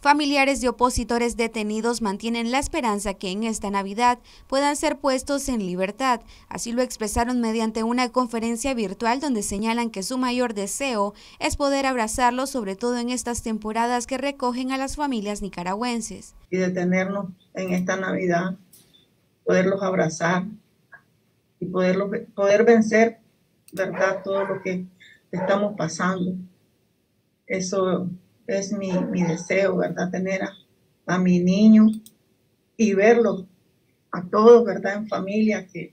Familiares de opositores detenidos mantienen la esperanza que en esta Navidad puedan ser puestos en libertad. Así lo expresaron mediante una conferencia virtual donde señalan que su mayor deseo es poder abrazarlos, sobre todo en estas temporadas que recogen a las familias nicaragüenses. Y detenernos en esta Navidad, poderlos abrazar y poder vencer, ¿verdad?, todo lo que estamos pasando. Eso es mi deseo, ¿verdad? Tener a mi niño y verlos a todos, ¿verdad? En familia, que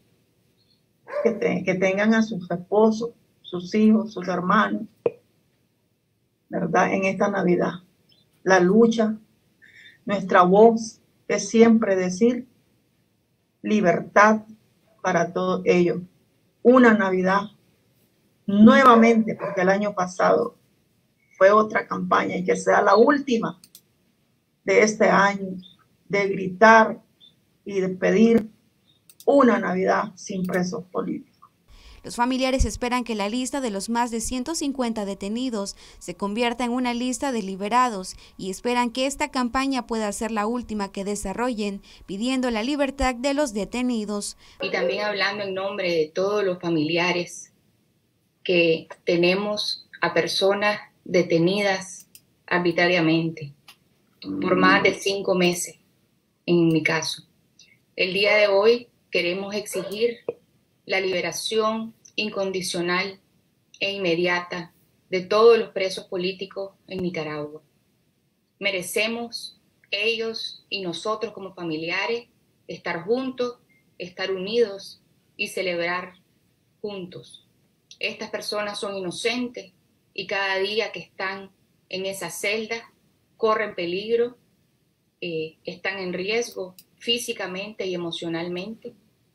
tengan a sus esposos, sus hijos, sus hermanos, ¿verdad? En esta Navidad. La lucha, nuestra voz es siempre decir libertad para todos ellos. Una Navidad nuevamente, porque el año pasado fue otra campaña, y que sea la última de este año, de gritar y de pedir una Navidad sin presos políticos. Los familiares esperan que la lista de los más de 150 detenidos se convierta en una lista de liberados y esperan que esta campaña pueda ser la última que desarrollen, pidiendo la libertad de los detenidos. Y también hablando en nombre de todos los familiares que tenemos a personas detenidas arbitrariamente por más de 5 meses, en mi caso. El día de hoy queremos exigir la liberación incondicional e inmediata de todos los presos políticos en Nicaragua. Merecemos ellos y nosotros como familiares estar juntos, estar unidos y celebrar juntos. Estas personas son inocentes y cada día que están en esa celda corren peligro, están en riesgo físicamente y emocionalmente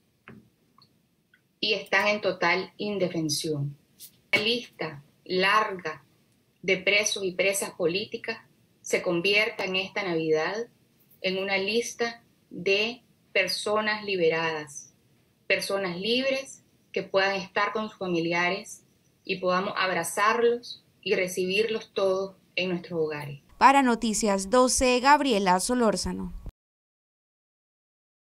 y están en total indefensión. La lista larga de presos y presas políticas se convierta en esta Navidad en una lista de personas liberadas, personas libres que puedan estar con sus familiares y podamos abrazarlos y recibirlos todos en nuestros hogares. Para Noticias 12, Gabriela Solórzano.